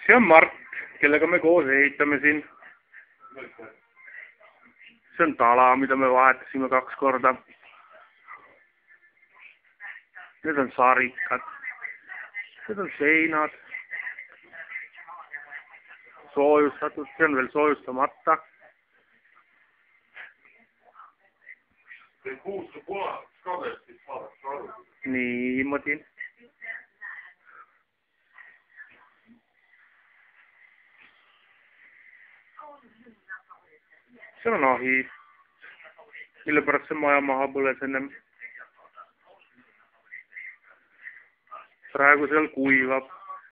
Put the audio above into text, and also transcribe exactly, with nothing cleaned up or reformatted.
see on Mart, kellega me koos ehitame siin. See on tala, mida me vahetasime kaks korda. Need on sarikad. Need on seinad. Soojustatud, see on veel soojustamata. See kuusse punaseks kadestit saadaks aru. Niimoodi. See on ahi, mille pärast see maja maha põles ennem. Praegu seal kuivab.